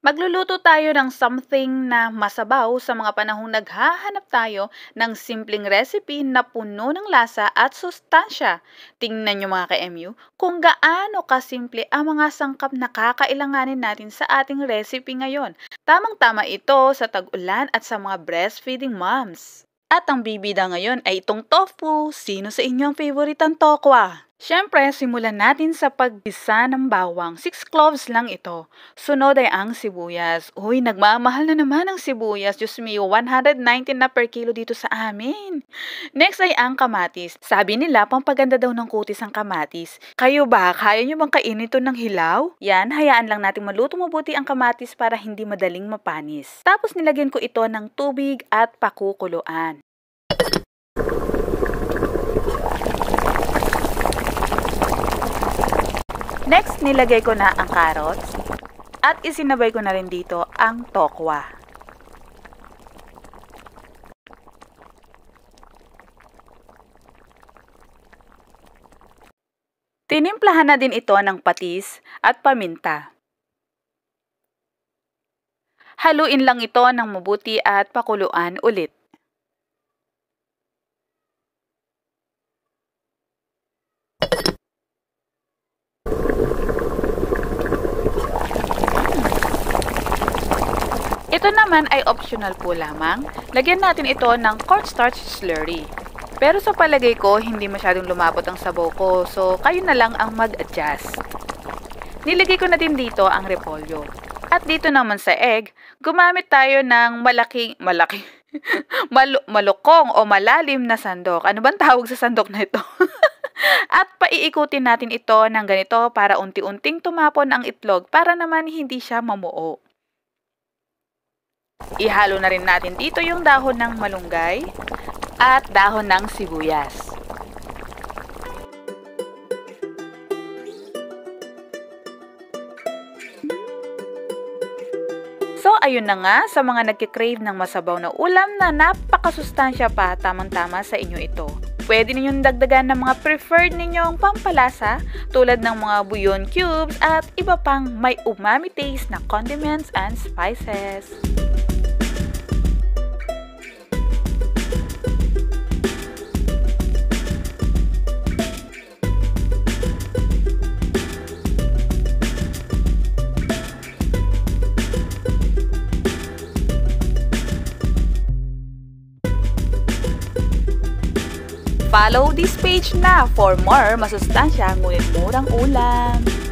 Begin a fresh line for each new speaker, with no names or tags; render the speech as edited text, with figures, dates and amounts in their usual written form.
Magluluto tayo ng something na masabaw sa mga panahong naghahanap tayo ng simpleng recipe na puno ng lasa at sustansya. Tingnan nyo mga ka-MU kung gaano kasimple ang mga sangkap na kakailanganin natin sa ating recipe ngayon. Tamang-tama ito sa tag-ulan at sa mga breastfeeding moms. At ang bibida ngayon ay itong tofu. Sino sa inyo ang favorite ang tokwa? Siyempre, simulan natin sa paggisa ng bawang. 6 cloves lang ito. Sunod ay ang sibuyas. Uy, nagmamahal na naman ang sibuyas. Diyos mio, 119 na per kilo dito sa amin. Next ay ang kamatis. Sabi nila, pampaganda daw ng kutis ang kamatis. Kayo ba, kaya nyo bang kainin ito ng hilaw? Yan, hayaan lang natin maluto mabuti ang kamatis para hindi madaling mapanis. Tapos nilagyan ko ito ng tubig at pakukuluan. Next, nilagay ko na ang carrots at isinabay ko na rin dito ang tokwa. Tinimplahan na din ito ng patis at paminta. Haluin lang ito ng mabuti at pakuluan ulit. Ito naman ay optional po lamang. Lagyan natin ito ng cornstarch slurry. Pero sa palagay ko, hindi masyadong lumapot ang sabaw ko, so kayo na lang ang mag-adjust. Nilagay ko na din dito ang repolyo. At dito naman sa egg, gumamit tayo ng malukong o malalim na sandok. Ano bang tawag sa sandok na ito? At paiikutin natin ito ng ganito para unti-unting tumapon ang itlog para naman hindi siya mamuo. Ihalo na rin natin dito yung dahon ng malunggay at dahon ng sibuyas. So, ayun na nga, sa mga nagkikrave ng masabaw na ulam na napakasustansya pa, tamang-tama sa inyo ito. Pwede ninyong dagdagan ng mga preferred ninyong pampalasa tulad ng mga bouillon cubes at iba pang may umami taste na condiments and spices. Follow this page na for more masustansya ngunit murang ulam.